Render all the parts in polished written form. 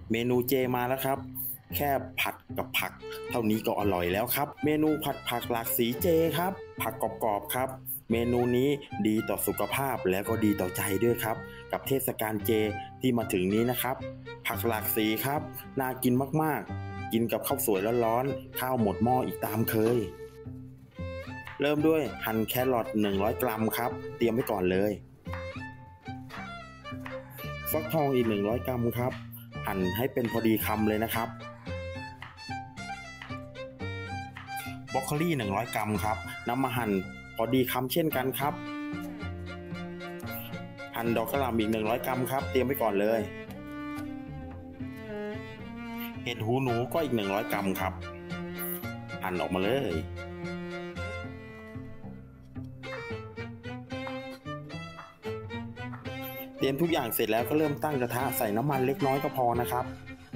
เมนูเจมาแล้วครับแค่ผัดกับผักเท่านี้ก็อร่อยแล้วครับเมนูผัดผักหลากสีเจครับผักกรอบๆครับเมนูนี้ดีต่อสุขภาพและก็ดีต่อใจด้วยครับกับเทศกาลเจที่มาถึงนี้นะครับผักหลากสีครับน่ากินมากๆกินกับข้าวสวยร้อนๆข้าวหมดหม้ออีกตามเคยเริ่มด้วยหั่นแครอท100 กรัมครับเตรียมไว้ก่อนเลยฟักทองอีก100 กรัมครับหั่นให้เป็นพอดีคำเลยนะครับบรอกโคลี100 กรัมครับนำมาหั่นพอดีคำเช่นกันครับหั่นดอกกระหล่ำอีก100 กรัมครับเตรียมไว้ก่อนเลยเห็ดหูหนูก็อีก100 กรัมครับหั่นออกมาเลยเตรียมทุกอย่างเสร็จแล้วก็เริ่มตั้งกระทะใส่น้ำมันเล็กน้อยก็พอนะครับ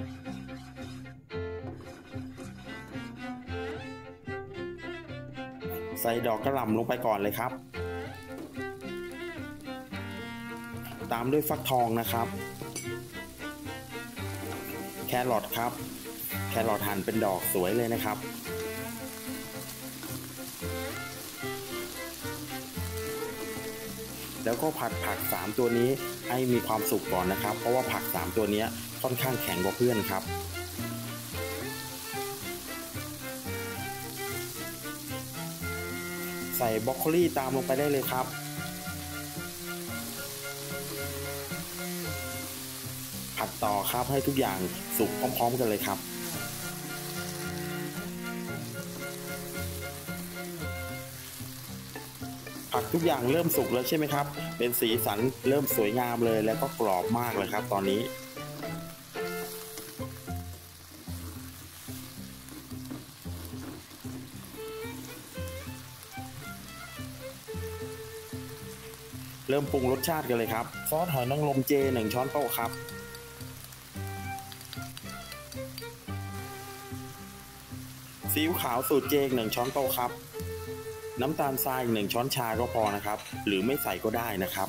ใส่ดอกกระหล่ำลงไปก่อนเลยครับตามด้วยฟักทองนะครับแครอทครับแครอทหั่นเป็นดอกสวยเลยนะครับแล้วก็ผัดผัก3ตัวนี้ให้มีความสุกก่อนนะครับเพราะว่าผัก3ตัวนี้ค่อนข้างแข็งกว่าเพื่อนครับใส่บรอกโคลีตามลงไปได้เลยครับผัดต่อครับให้ทุกอย่างสุกพร้อมๆกันเลยครับผักทุกอย่างเริ่มสุกแล้วใช่ไหมครับเป็นสีสันเริ่มสวยงามเลยแล้วก็กรอบมากเลยครับตอนนี้เริ่มปรุงรสชาติกันเลยครับซอสหอยนางรมเจ1 ช้อนโต๊ะครับซีอิ๊วขาวสูตรเจ1 ช้อนโต๊ะครับน้ำตาลทราย1 ช้อนชาก็พอนะครับหรือไม่ใส่ก็ได้นะครับ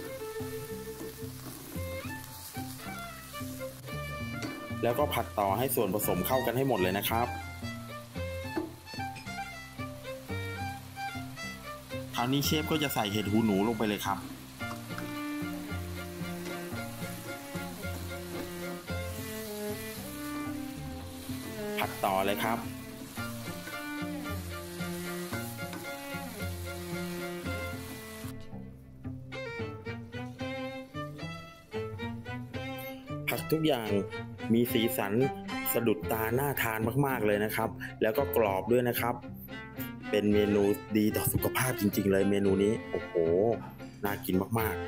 แล้วก็ผัดต่อให้ส่วนผสมเข้ากันให้หมดเลยนะครับคราวนี้เชฟก็จะใส่เห็ดหูหนูลงไปเลยครับผัดต่อเลยครับผักทุกอย่างมีสีสันสะดุดตาน่าทานมากๆเลยนะครับแล้วก็กรอบด้วยนะครับเป็นเมนูดีต่อสุขภาพจริงๆเลยเมนูนี้โอ้โหน่ากินมาก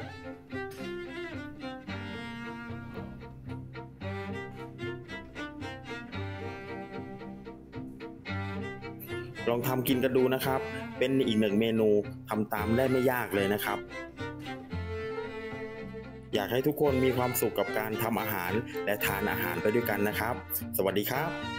ๆลองทำกินกันดูนะครับเป็นอีก1 เมนูทำตามได้ไม่ยากเลยนะครับอยากให้ทุกคนมีความสุขกับการทำอาหารและทานอาหารไปด้วยกันนะครับสวัสดีครับ